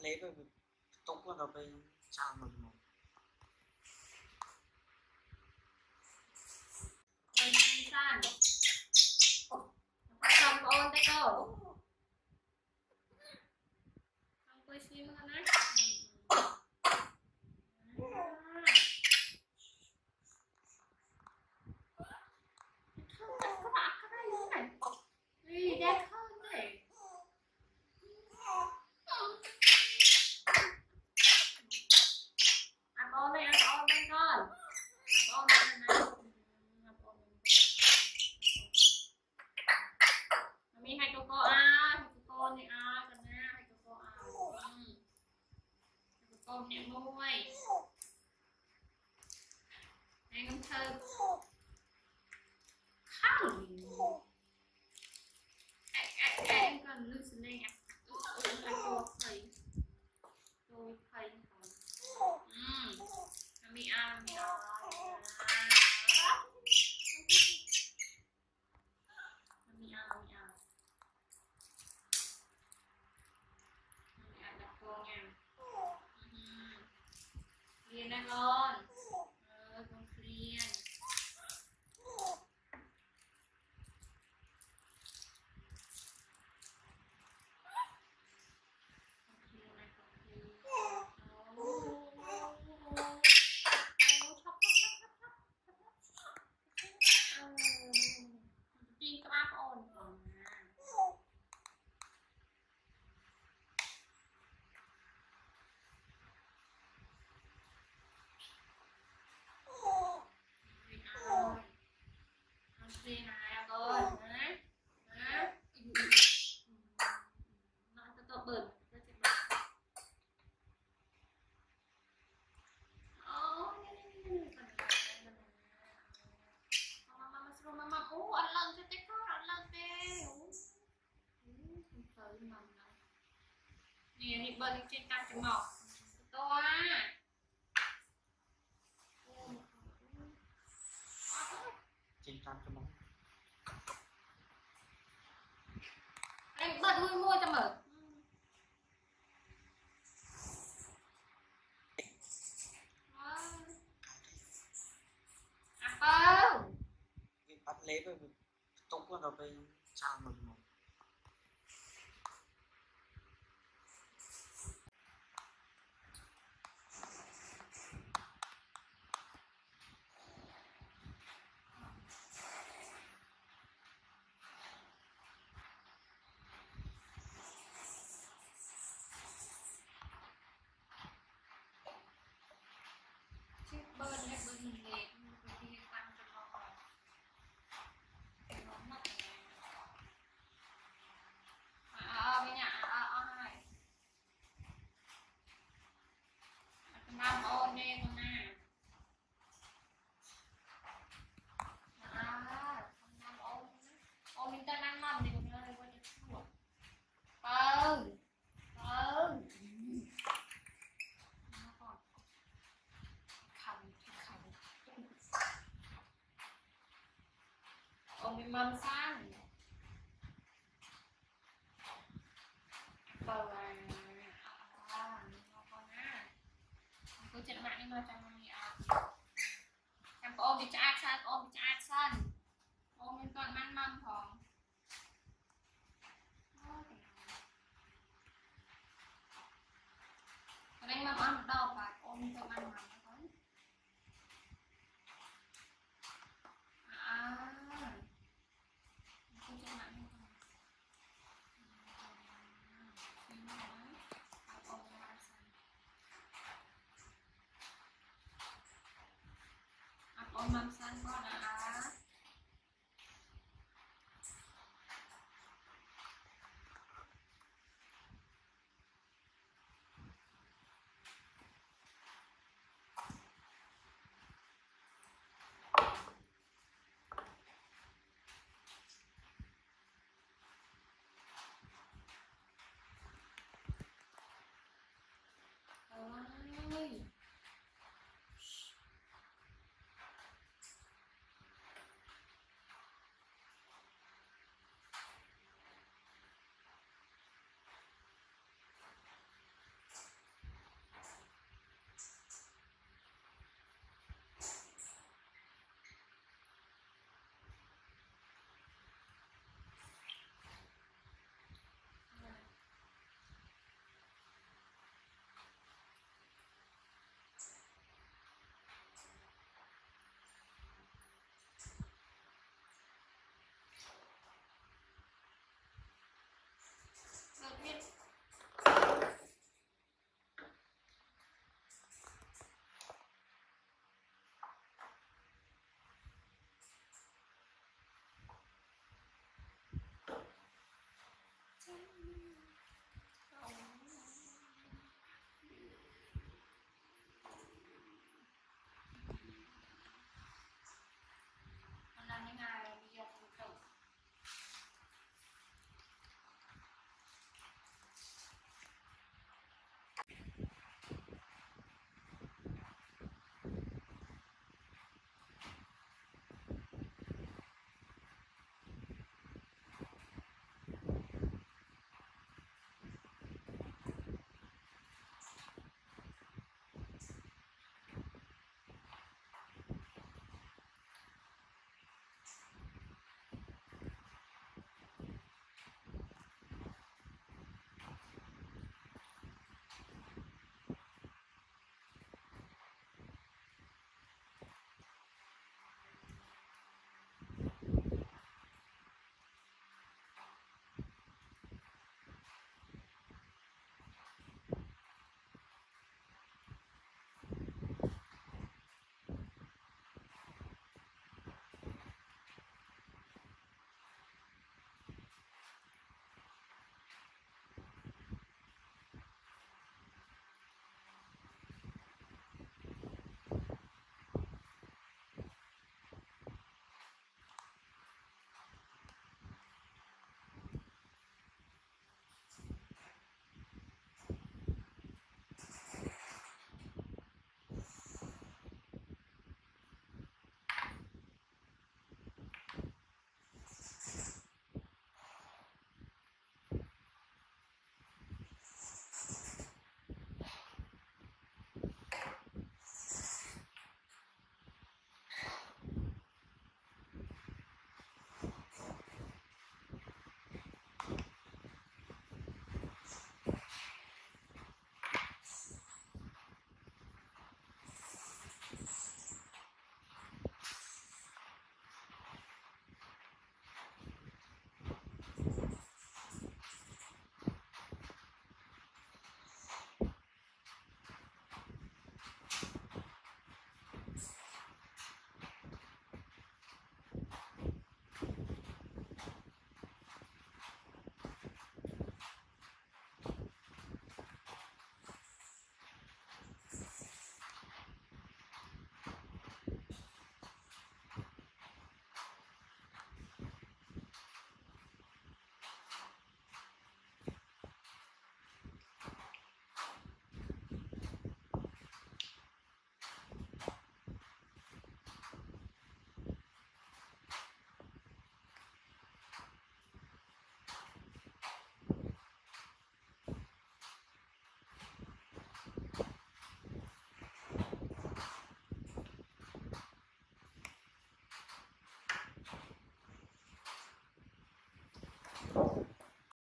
lấy về tông con vào bên sao mà san xong ôn tay cô xong tôi xíu hơn đấy con nhẹ môi anh không thơm không em còn lưu xin đây ạ tôi thấy mi ăn mi ăn đặt cô nha liền đang ngon con liền các bác ôn nè đi bên trên tam chấm mọc to trên tam cho mong anh bật môi môi cho mở bắt lấy về tông con vào bên sao mà bơn hay bơn mình đẹp khi tăng cho nó mất bên nhà hai năm ôn đi con nè năm ôn mình ta năm năm thì con ơi quay cho chuột ôn bị mâm sang con cô chạy mạng đi mà cho mami em có ôn bị chát san ôn mình còn mang mâm phòng còn anh mâm ăn đau phải ôn mình còn mang mâm con mâm san con